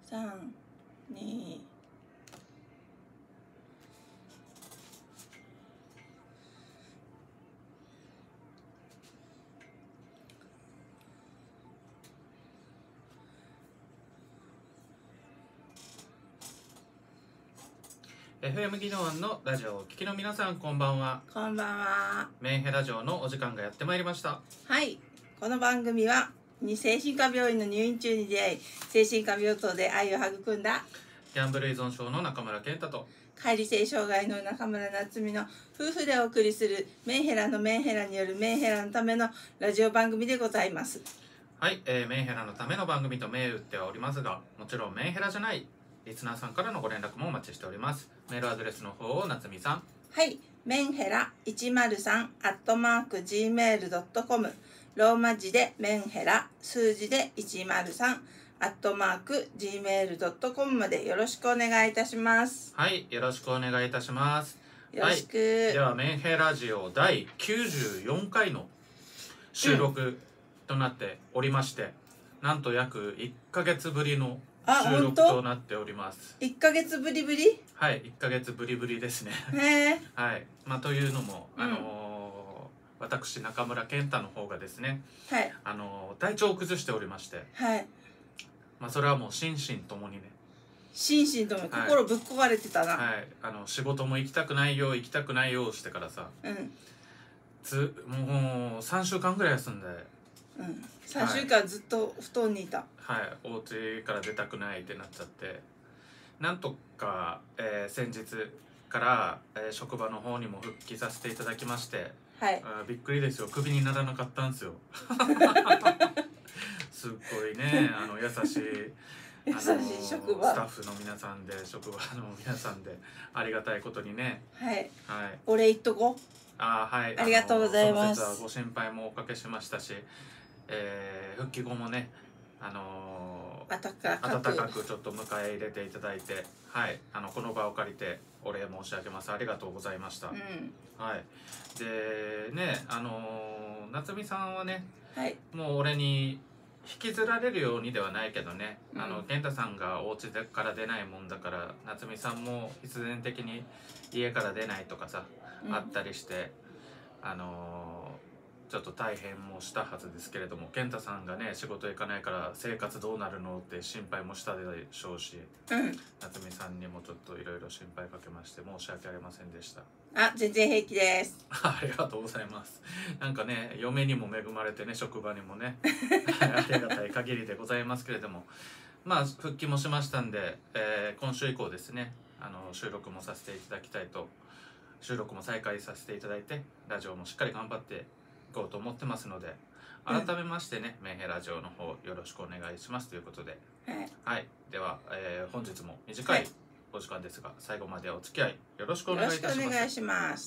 3、2、 FM 技能のラジオをお聞きの皆さん、こんばんは。 こんばんは。 メンヘラ城のお時間がやってまいりました。 はい、この番組は精神科病院の入院中に出会い、精神科病棟で愛を育んだギャンブル依存症の中村健太と解離性障害の中村夏美の夫婦でお送りするメンヘラのメンヘラによるメンヘラのためのラジオ番組でございます。 はい、メンヘラのための番組と銘打ってはおりますが、もちろんメンヘラじゃないリスナーさんからのご連絡もお待ちしております。メールアドレスの方を夏美さん。 はい、メンヘラ103@gmail.com、 ローマ字でメンヘラ、数字で103@gmail.com までよろしくお願いいたします。 はい、よろしくお願いいたします。 よろしく、 はい、ではメンヘラジオ第94回の収録となっておりまして、なんと約1ヶ月ぶりの収録となっております。 1ヶ月ぶりぶり？ はい、1ヶ月ぶりぶりですね。 へー。 はい、というのも、私中村健太の方がですね、 はい、 体調を崩しておりまして、 はい、 それはもう心身ともにね、 心身ともに心ぶっ壊れてたな。 はい、仕事も行きたくないよしてからさ、もう3週間ぐらい休んで、 3週間ずっと布団にいた。 はい、お家から出たくないってなっちゃって、なんとか、先日から、職場の方にも復帰させていただきまして、 はい、 びっくりですよ、クビにならなかったんですよ。すっごいね、優しい職場スタッフの皆さんで、職場の皆さんで、ありがたいことにね、 はい、 はい、 お礼言っとこう。 はい、 ありがとうございます。 その節はご心配もおかけしましたし、復帰後もね、温かくちょっと迎え入れていただいて、はい、この場を借りてお礼申し上げます。ありがとうございました。はい、でね、夏美さんはね、はい、もう俺に引きずられるようにではないけどね、健太さんがお家から出ないもんだから、夏美さんも必然的に家から出ないとかさ、あったりして、ちょっと大変もしたはずですけれども、健太さんがね仕事行かないから生活どうなるのって心配もしたでしょうし、夏美さんにもちょっといろいろ心配かけまして申し訳ありませんでした。 全然平気です。 ありがとうございます。なんかね、嫁にも恵まれてね、職場にもねありがたい限りでございますけれども、復帰もしましたんで、今週以降ですね、収録もさせていただきたいと、収録も再開させていただいて、ラジオもしっかり頑張っていこうと思ってますので、改めましてね、メンヘラジオの方よろしくお願いしますということで、はい、では、本日も短いお時間ですが、最後までお付き合いよろしくお願いいたします。 よろしくお願いします。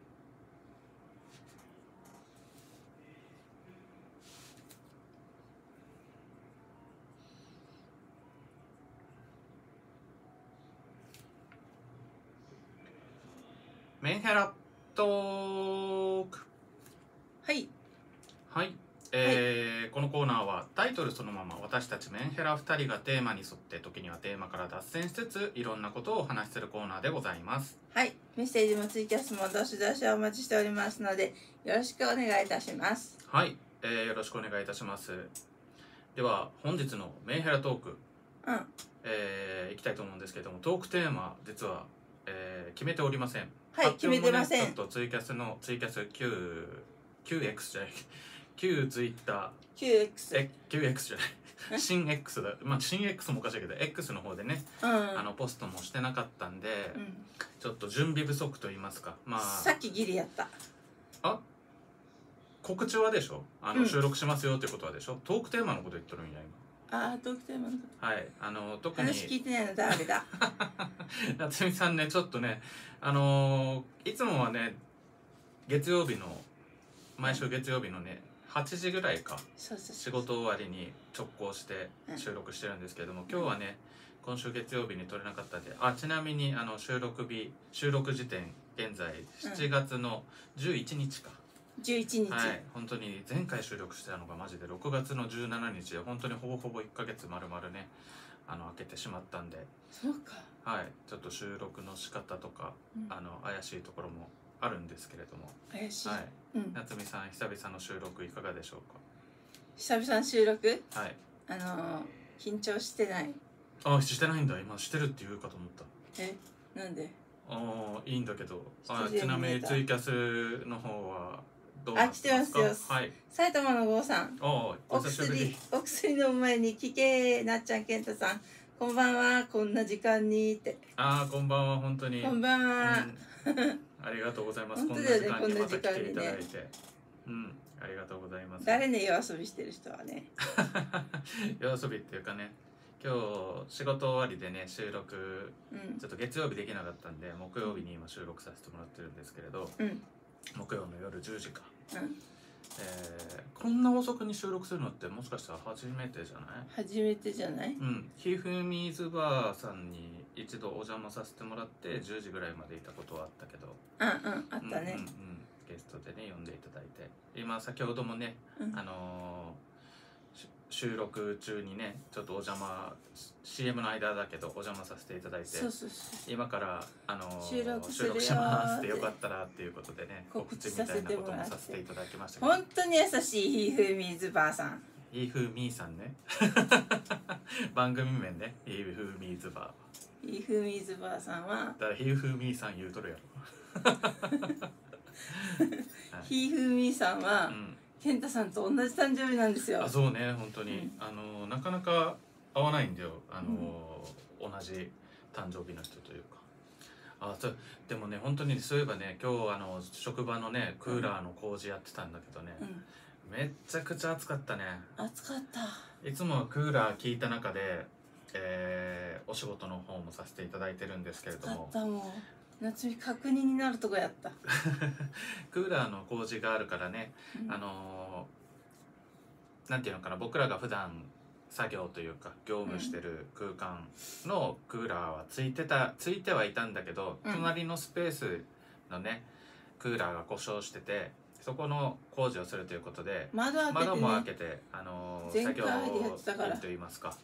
メンヘラトーク。はいはい、このコーナーはタイトルそのまま私たちメンヘラ2人がテーマに沿って、時にはテーマから脱線しつついろんなことをお話しするコーナーでございます。 はい、メッセージもツイキャスもどしどしお待ちしておりますのでよろしくお願いいたします。 はい、よろしくお願いいたします。では本日のメンヘラトーク、いきたいと思うんですけれども、トークテーマ実は、決めておりません。 はい、決めてません。 ちょっとツイキャス旧 X じゃない旧ツイッター 旧 X じゃない新 X だ、新 X もおかしいけど X の方でね、ポストもしてなかったんで、ちょっと準備不足と言いますか、 さっきギリやった。 告知はでしょ、収録しますよってことはでしょ、トークテーマのこと言っとるんや今。 トークテーマのこと。 はい、特に話聞いてないの誰だ夏美さんね、ちょっとね、いつもはね毎週月曜日のね8時ぐらいか、仕事終わりに直行して収録してるんですけれども、今日はね今週月曜日に撮れなかったんで、ちなみに収録時点現在7月の11日か、 11日、 はい、本当に前回収録したのがマジで6月の17日で、本当にほぼほぼ1ヶ月丸々ね開けてしまったんで、 そうか。 はい、ちょっと収録の仕方とか、怪しいところもあるんですけれども。 怪しい。 はい。夏美さん、久々の収録いかがでしょうか。 久々の収録。 はい。 緊張してない。 あ、してないんだ。今してるって言うかと思った。 なんで。 いいんだけど。ちなみにツイキャスの方はどうなんですか。来てますよ。 はい。 埼玉の郷さん。お薬飲む前に聞け、なっちゃん、けんたさん。こんばんは、こんな時間にって。 こんばんは、本当に。 こんばんは。 ありがとうございます。 本当だよね、こんな時間にね。 ありがとうございます。 誰ね、夜遊びしてる人はね。 夜遊びっていうかね、今日仕事終わりでね、収録、ちょっと月曜日できなかったんで、木曜日に今収録させてもらってるんですけれど、木曜の夜10時か。こんな遅くに収録するのってもしかしたら初めてじゃない？ 初めてじゃない？ ひふみずばーさんに一度お邪魔させてもらって10時ぐらいまでいたことはあったけど、 あったね。 ゲストでね呼んでいただいて、今先ほどもね、収録中にねちょっとお邪魔 CM の間だけどお邪魔させていただいて、今から収録しますってよかったらっていうことでね告知みたいなこともさせていただきましたけど、 本当に優しいひふみずばあさん。 ひふみさんね番組名ね、ひふみずばひふみずばあさんはだからひふみさん言うとるやろひふみさんは、健太さんと同じ誕生日なんですよ。 そうね、本当に、なかなか会わないんだよ、同じ誕生日の人というか。でもね、本当にそういえばね、今日職場のねクーラーの工事やってたんだけどね、めっちゃくちゃ暑かったね。 暑かった。 いつもはクーラー効いた中で、お仕事の方もさせていただいてるんですけれども、 夏美確認になるとこやったクーラーの工事があるからね、なんていうのかな、僕らが普段作業というか業務してる空間のクーラーはついてはいたんだけど、隣のスペースのねクーラーが故障してて、そこの工事をするということで窓も開けて作業員といいますか、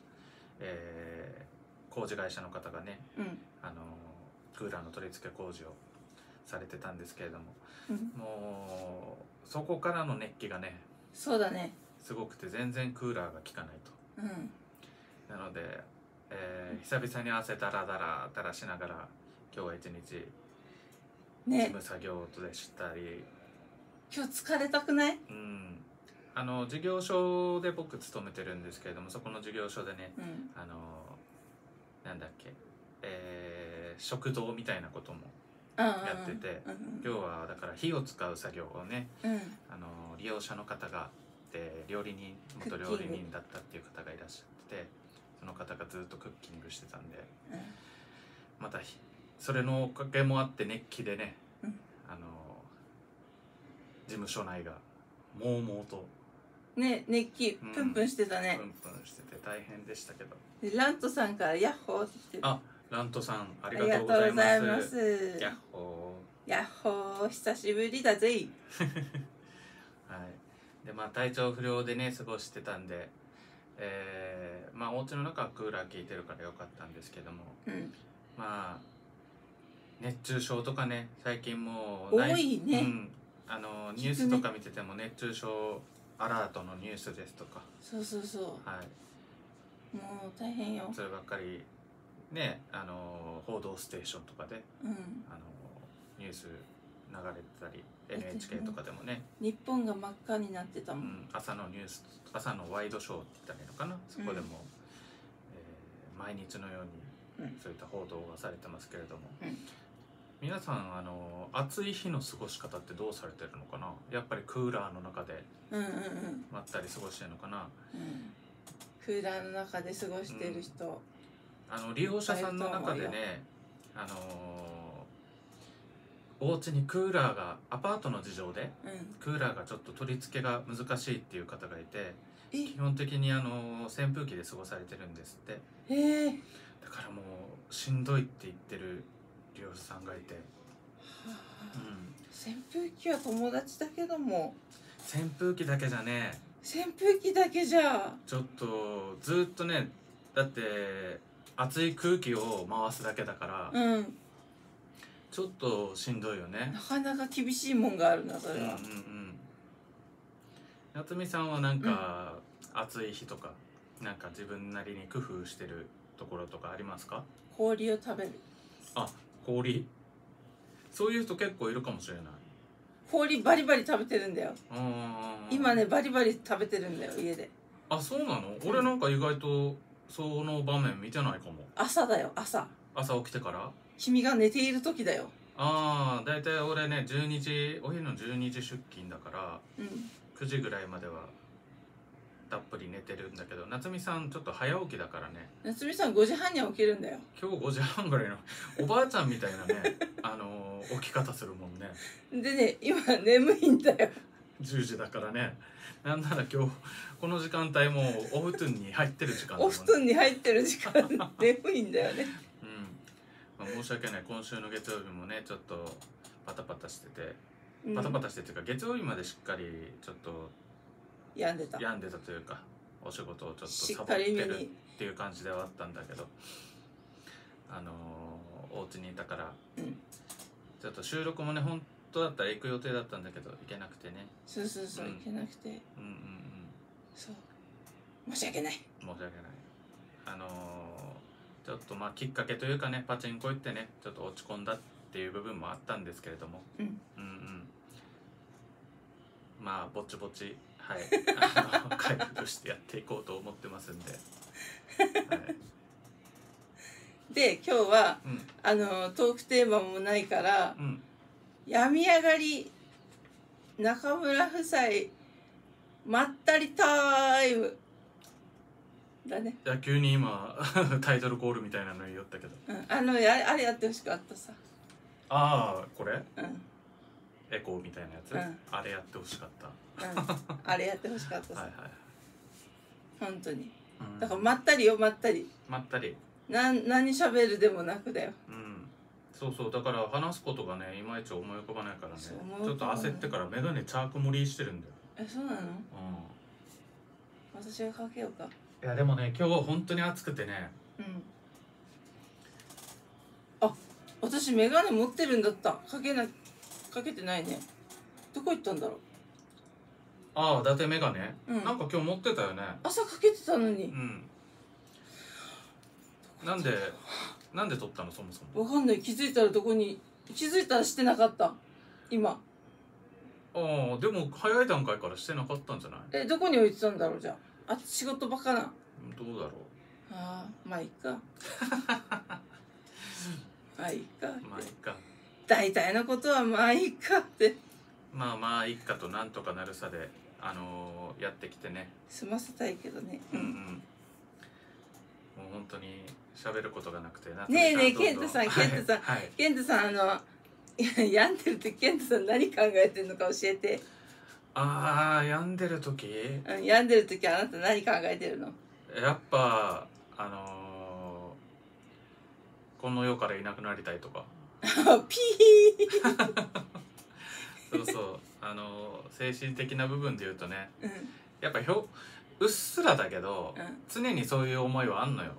工事会社の方がね、クーラーの取り付け工事をされてたんですけれども、もうそこからの熱気がね、 そうだね、 すごくて全然クーラーが効かないと、なので、久々に汗だらだらしながら今日は一日事務作業でしたり、 今日疲れたくない？ 事業所で僕勤めてるんですけれども、そこの事業所でね、なんだっけ、食堂みたいなこともやってて、今日はだから火を使う作業をね、利用者の方が元料理人だったっていう方がいらっしゃって、その方がずっとクッキングしてたんで、またそれのおかげもあって熱気でね、事務所内がもうもうとね、熱気プンプンしてたね、 プンプンしてて大変でしたけど、 ラントさんからヤッホーって言ってる。 ラントさんありがとうございます。ヤッホーヤッホー、久しぶりだぜはい。 で体調不良でね過ごしてたんで、お家の中はクーラー効いてるからよかったんですけども、熱中症とかね最近もう多いね、 ニュースとか見てても熱中症アラートのニュースですとか、 そうはい、 もう大変よ。 そればっかりね、報道ステーションとかで、ニュース流れてたり NHK とかでもね、 日本が真っ赤になってたもん、 朝のニュース、朝のワイドショーって言ったらいいのかな、そこでも、毎日のようにそういった報道がされてますけれども、皆さん暑い日の過ごし方ってどうされてるのかな。やっぱりクーラーの中でまったり過ごしてるのかな、 クーラーの中で過ごしてる人、 利用者さんの中でね、お家にクーラーがアパートの事情で、クーラーがちょっと取り付けが難しいっていう方がいて、基本的に扇風機で過ごされてるんですって。だからもうしんどいって言ってる利用者さんがいて、 扇風機は友達だけども、 扇風機だけじゃね、 扇風機だけじゃちょっとずっとねだって熱い空気を回すだけだから、 うん、 ちょっとしんどいよね。 なかなか厳しいもんがあるなそれは。 夏美さんはなんか、暑い日とかなんか自分なりに工夫してるところとかありますか？ 氷を食べる。 あ、氷。そういう人結構いるかもしれない。 氷バリバリ食べてるんだよ。今ねバリバリ食べてるんだよ家で。 あ、そうなの？俺なんか意外とその場面見てないかも。 朝だよ、朝起きてから？ 君が寝ている時だよ。 ああ、だいたい俺ね12時、お昼の12時出勤だから、9時ぐらいまではたっぷり寝てるんだけど、夏美さんちょっと早起きだからね。 夏美さん5時半には起きるんだよ。 今日5時半ぐらいのおばあちゃんみたいなね起き方するもんね。 でね、今眠いんだよ。 10時だからね。なんなら今日この時間帯もお布団に入ってる時間だもんね。 お布団に入ってる時間眠いんだよね。 まあ、申し訳ない。今週の月曜日もねちょっとパタパタしてて、パタパタしてっていうか月曜日までしっかりちょっと病んでたというか、お仕事をちょっとしサボってっかりめにるっていう感じではあったんだけど、お家にいたから、ちょっと収録もね本当だったら行く予定だったんだけど行けなくてね。 そう、行けなくて、そう申し訳ない。 ちょっとまあきっかけというかね、パチンコ行ってねちょっと落ち込んだっていう部分もあったんですけれども、まあぼちぼち回復してやっていこうと思ってますんで、 で今日は、トークテーマもないから、病み上がり中村夫妻まったりタイムだね。 いや急に今タイトルコールみたいなの言いよったけど、 あれやってほしかったさ。 ああこれ、エコーみたいなやつ、あれやってほしかった、 あれやってほしかったさ。本当に、だからまったり何喋るでもなくだよ。 そうだから話すことがねいまいち思い浮かばないからね、ちょっと焦ってからメガネチャーク盛りしてるんだよ。 そうなの？私がかけようか。 いやでもね今日本当に暑くてね。 あ、私メガネ持ってるんだった。かけてないね。どこ行ったんだろう。 ああ、伊達メガネ、なんか今日持ってたよね。 朝かけてたのに。 なんで撮ったのそもそも。 わかんない。気づいたらしてなかった。今。 ああ、でも早い段階からしてなかったんじゃない？ どこに置いてたんだろうじゃあ。仕事場かな。 どうだろう。 まあいいか。まあいいか。大体のことはまあいいかって。まあいいかとなんとかなるさでやってきてね。 済ませたいけどね。 もう本当に喋ることがなくて。 ねえケントさん、病んでる時ケントさん何考えてるのか教えて。 病んでる時？ 病んでる時あなた何考えてるの？ やっぱこの世からいなくなりたいとか。 ピーそう精神的な部分で言うとね、やっぱうっすらだけど、常にそういう思いはあんのよ。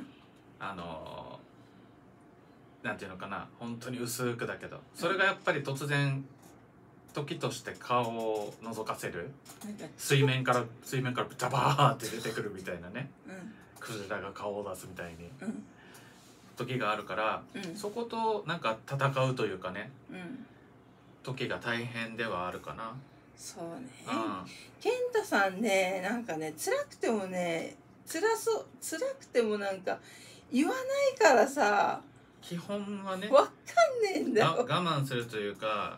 なんていうのかな、本当に薄くだけど、それがやっぱり突然時として顔を覗かせる、水面からダバーって出てくるみたいなね、クジラが顔を出すみたいに、時があるから、そことなんか戦うというかね、時が大変ではあるかな。 そうね。健太さんね、なんかね辛くてもなんか言わないからさ。 基本はね。 わかんねえんだよ。 我慢するというか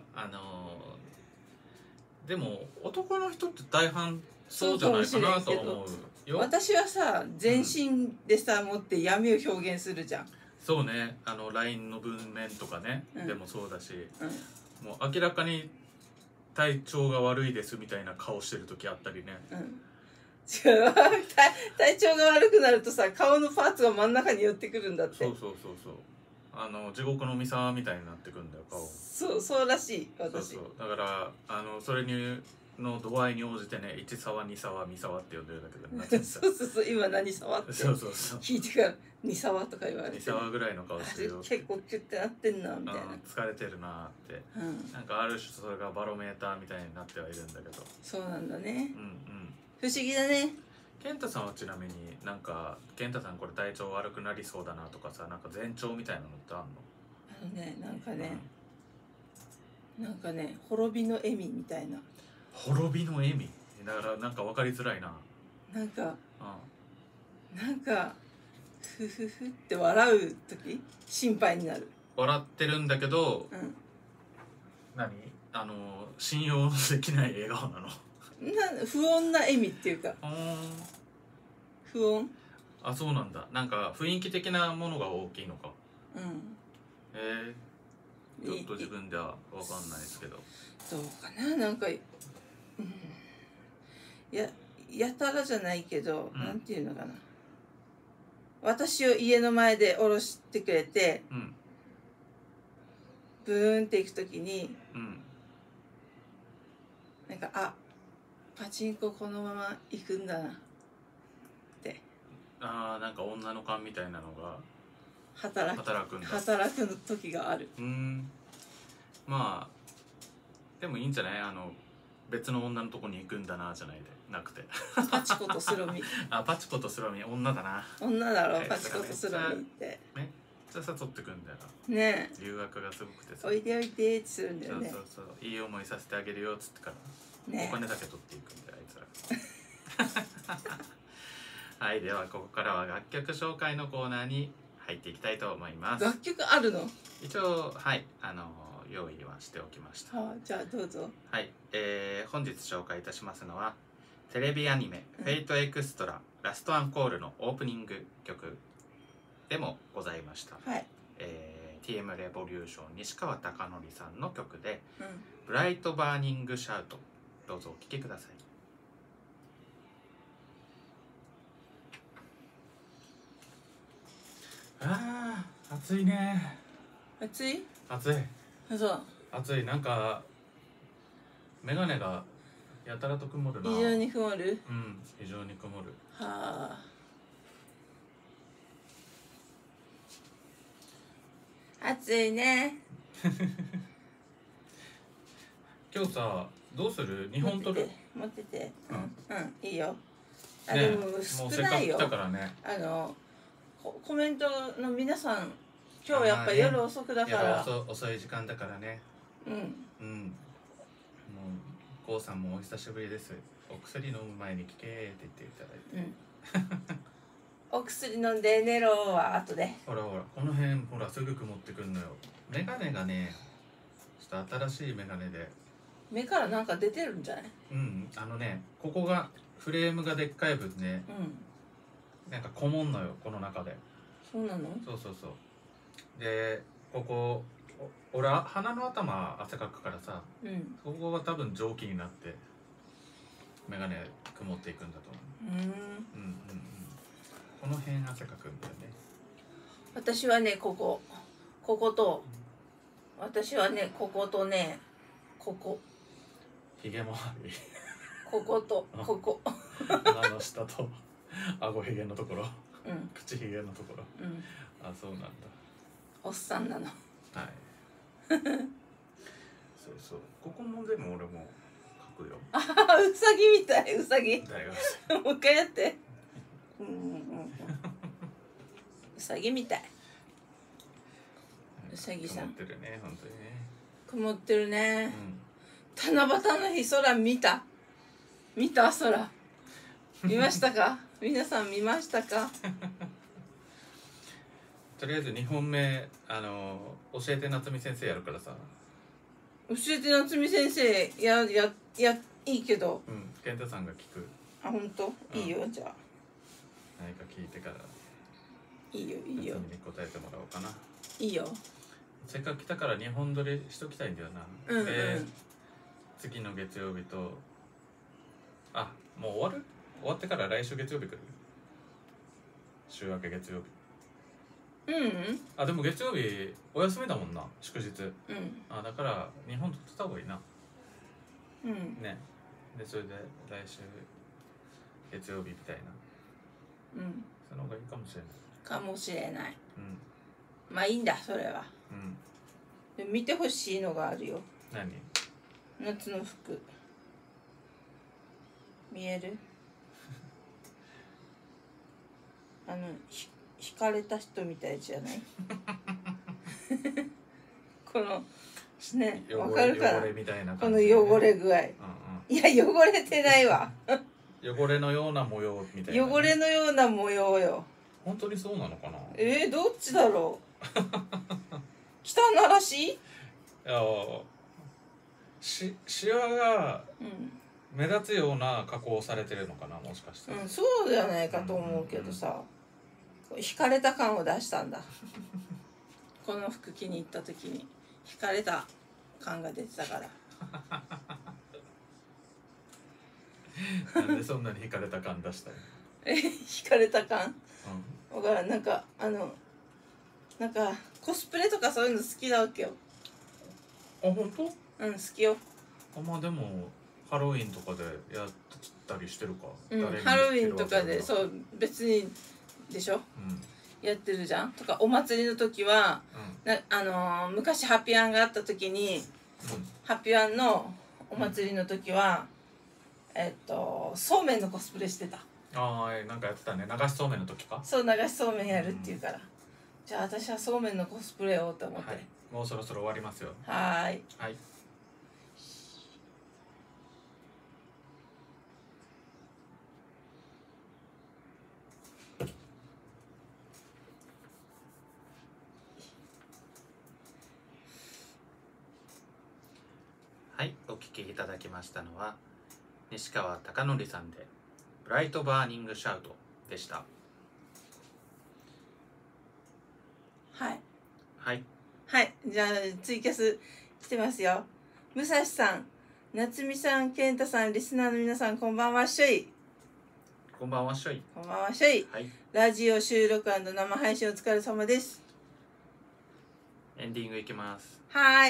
でも男の人って大半そうじゃないかなと思うよ。私はさ全身でさ、持って闇を表現するじゃん。 そうね、LINE の文面とかね、でもそうだし、もう明らかに体調が悪いですみたいな顔してる時あったりね。 違う体調が悪くなるとさ、顔のパーツが真ん中に寄ってくるんだって。そう地獄のミサみたいになってくんだよ顔。 そうらしい。私だからそれにの度合いに応じてね、1沢2沢3沢って呼んでるんだけど、なっちゃったそうそうそう、今何沢ってそうそうそう聞いてから2沢とか言われて、 2沢ぐらいの顔してるよ。 結構キュッてなってんなみたいな、 疲れてるなって、なんかある種それがバロメーターみたいになってはいるんだけど。 そうなんだね。 うんうん。 不思議だね。 健太さんはちなみになんか健太さんこれ体調悪くなりそうだなとかさ、なんか前兆みたいなのってあんの？ なんかね、なんかね、滅びの笑みみたいな。 滅びの笑みだからなんか分かりづらいな。 なんかフフフって笑う時心配になる。 笑ってるんだけど、何信用できない笑顔なの？ 不穏な笑みっていうか、不穏。 あ、そうなんだ。なんか雰囲気的なものが大きいのか。ちょっと自分では分かんないですけど、 どうかな。なんか、やたらじゃないけど、なんていうのかな、私を家の前で降ろしてくれて、ブーンって行く時に、なんかパチンコこのまま行くんだなって。 なんか女の勘みたいなのが働く時がある。まあでもいいんじゃない？別の女のとこに行くんだなじゃないでなくてパチコとスロミパチコとスロミ女だな。 女だろ、パチコとスロミってめっちゃ誘ってくんだよね。 留学がすごくてさ、 おいでおいでってするんだよね。 そういい思いさせてあげるよっつってから、お金だけ取っていくんだよあいつらはい、ではここからは楽曲紹介のコーナーに入っていきたいと思います。 楽曲あるの？ 一応はい用意はしておきました。 じゃあどうぞ。 はい、本日紹介いたしますのはテレビアニメ「フェイトエクストララストアンコール」のオープニング曲でもございました、TM レボリューション西川貴教さんの曲で「ブライトバーニングシャウト」、どうぞお聴きください。暑いね。 暑い？ 暑い。 そう。 暑い。なんかメガネがやたらと曇るな。 非常に曇る？ 非常に曇る。 暑いね今日さ、どうする？日本撮る？ 持ってて。いいよ。でも少ないよ。 だからね。 コメントの皆さん、今日やっぱ夜遅くだから。 遅い時間だからね。もうこうさんもお久しぶりです。お薬飲む前に聞けって言っていただいて。 お薬飲んで寝ろは後で。 ほらこの辺ほらすぐ曇ってくんのよ。メガネがね、ちょっと新しいメガネで。 目からなんか出てるんじゃない？ ここがフレームがでっかい分ね。なんかこもんのよ、この中で。 そうなの？そうでここ俺鼻の頭汗かくからさ、ここが多分蒸気になってメガネ曇っていくんだと思う。この辺汗かくんだよね。 私はねここと私はねこことねひげもありこことここ鼻の下と顎ひげのところ、口ひげのところ、そうなんだ。 おっさんなの。 そうここもでも俺も描くよ。 うさぎみたい。うさぎもう一回やってうさぎみたい。うさぎさん曇ってるね、本当にね。 曇ってるね。七夕の日空見た空見ましたか？皆さん見ましたか？ とりあえず2本目教えて夏美先生やるからさ。 教えて夏美先生いいけど。 健太さんが聞く。 本当？いいよ。じゃあ何か聞いてからいいよ夏美に答えてもらおうかな。 いいよ。 せっかく来たから2本撮りしときたいんだよな。で次の月曜日ともう終わってから来週月曜日来る？週明け月曜日。でも月曜日お休みだもんな、祝日。だから日本撮ってた方がいいな。ね。 でそれで来週月曜日みたいな。うん。その方がいいかもしれない。 かもしれない。うん。まあいいんだそれは。うん。で見てほしいのがあるよ。 何？ 夏の服。見える？惹かれた人みたいじゃない？このね、わかるかな？この汚れ具合。いや汚れてないわ。 汚れのような模様みたいな、 ね。汚れのような模様よ。 本当にそうなのかな？ どっちだろう。汚らしい？いやシワが目立つような加工をされてるのかな、もしかして。 うん、そうじゃないかと思うけどさ、惹かれた感を出したんだ。この服着に行った時に惹かれた感が出てたから。 なんでそんなに惹かれた感出したの？ 惹かれた感？だからなんかコスプレとかそういうの好きなわけよ。 あ、本当？ うん、好きよ。 まあでもハロウィンとかでやったりしてるか。 うん、ハロウィンとかでそう別にでしょ。うん、やってるじゃん。とかお祭りの時は、うん、昔ハピアンがあった時に、うん、ハピアンのお祭りの時は、そうめんのコスプレしてた。 ああ、なんかやってたね。流しそうめんの時か。 そう、流しそうめんやるっていうから、うん、じゃあ私はそうめんのコスプレをと思って、はい、 もうそろそろ終わりますよ。 はい。 はい、お聞きいただきましたのは西川貴教さんでブライトバーニングシャウトでした。 はいはいはい、じゃあツイキャス来てますよ。武蔵さん、夏美さん、健太さん、リスナーの皆さん、こんばんはっしょい。 こんばんはっしょい。 こんばんはっしょい。はい、ラジオ収録&生配信お疲れ様です。 エンディングいきます。 はい。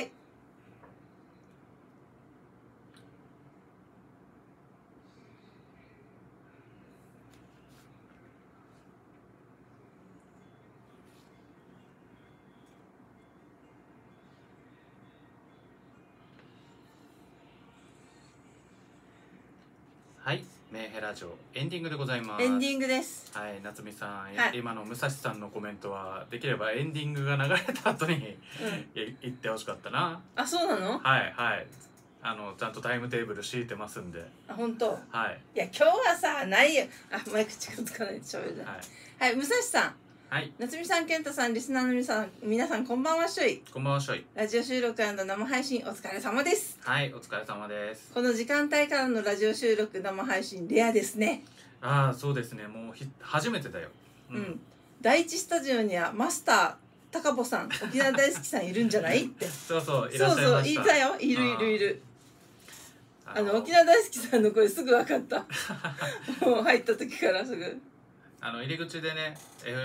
はい、メンヘラジオエンディングでございます。 エンディングです。 はい、夏美さん、はい、今の武蔵さんのコメントはできればエンディングが流れた後に、言ってほしかったな。 あ、そうなの？ はいはい。ちゃんとタイムテーブル敷いてますんで。 あ、本当。 はい。 いや今日はさないよ。あ、マイク近づかないと喋る。はい。はい、武蔵さん。はい、夏美さん、健太さん、リスナーの皆さん、こんばんはっしょい。 こんばんはっしょい。 ラジオ収録&生配信お疲れ様です。 はい、お疲れ様です。 この時間帯からのラジオ収録生配信レアですね。 ああ、そうですね。もう初めてだよ。 うん。第一スタジオにはマスター高保さん、沖縄大好きさんいるんじゃないって。 そうそう、いらっしゃいました。そうそう、 いたよ。いる。沖縄大好きさんの声すぐ分かった。もう入った時からすぐ。 入り口でね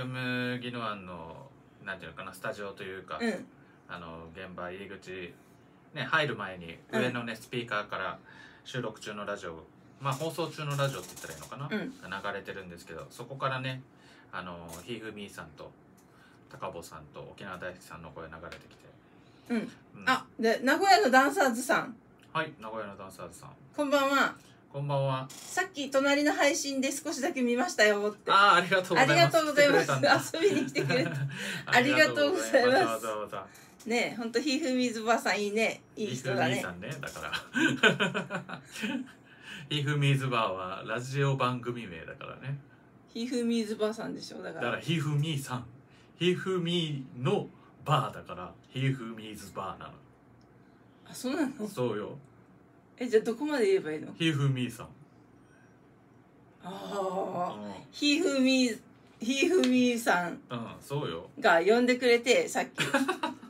FM ギノワンのなんていうのかなスタジオというか、うん、現場入り口、ね、入る前に上のね、スピーカーから収録中のラジオ、まあ放送中のラジオって言ったらいいのかな、流れてるんですけど、そこからねひふみーさんと高保さんと沖縄大好きさんの声流れてきて、 あ、で名古屋のダンサーズさん。 はい、名古屋のダンサーズさん、 こんばんは。 こんばんは。 さっき隣の配信で少しだけ見ましたよって。 ありがとうございます。 ありがとうございます。遊びに来てくれた。ありがとうございます。 わざわざねえ、ほんとひふみずばさんいいね。いい人だね。 ひふみさんね、だからひふみずばはラジオ番組名だからね。 ひふみずばさんでしょ。だからひふみさん、ひふみのバーだからひふみずバーなの。 あ、そうなの？ そうよ。 じゃあどこまで言えばいいの？ ひふみさん。 ああ、ひふみさん。 うん、そうよ。 が呼んでくれてさっき。 分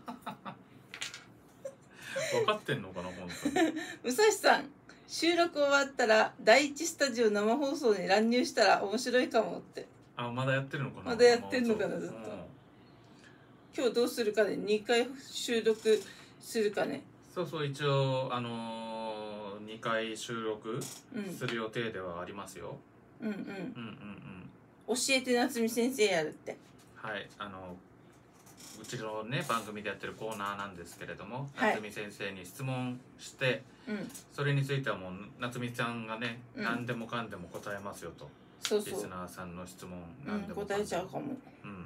かってんのかな本当に。 武蔵さん、収録終わったら第一スタジオ生放送に乱入したら面白いかもって。 あ、まだやってるのかな。 まだやってんのかなずっと。今日どうするかね、2回収録するかね。 そうそう、一応 2回収録する予定ではありますよ。 うんうん。教えて夏美先生やるって。 はい、うちのね番組でやってるコーナーなんですけれども、夏美先生に質問して、それについてはもう夏美ちゃんがね、何でもかんでも答えますよと。リスナーさんの質問何でも答えちゃうかも。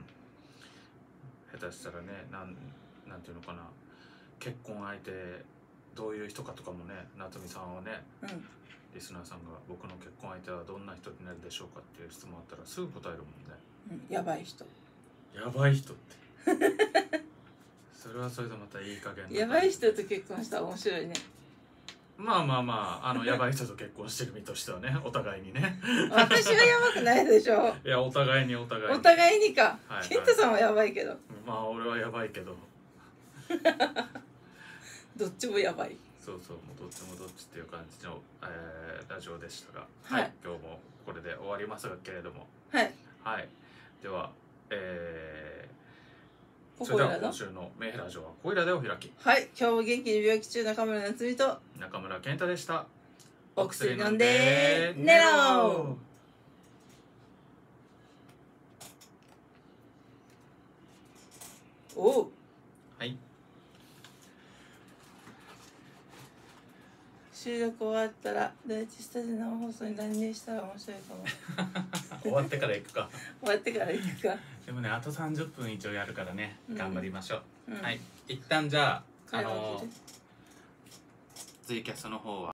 下手したらね、なんていうのかな、結婚相手どういう人かとかもね、夏美さんはね、リスナーさんが僕の結婚相手はどんな人になるでしょうかっていう質問あったらすぐ答えるもんね。 やばい人。 やばい人ってそれはそれでまたいい加減やばい人と結婚したら面白いね。 まあやばい人と結婚してる身としてはね、お互いにね私はやばくないでしょ。 いや、お互いにお互いにか。健太さんはやばいけど。 まあ俺はやばいけどどっちもやばい。 そうそう、もうどっちもどっちっていう感じの、ラジオでしたが、はい、今日もこれで終わりますけれども、はい、では、それでは今週のメイラジオはこいらでお開き。 はい、今日も元気に病気中中村夏美と中村健太でした。 お薬飲んで寝ろ。おう。はい。収録終わったら第一スタジオ生放送に乱入したら面白いかも終わってから行くか終わってから行くか。 でもね、あと30分一応やるからね、頑張りましょう。はい、一旦じゃあツイキャスの方は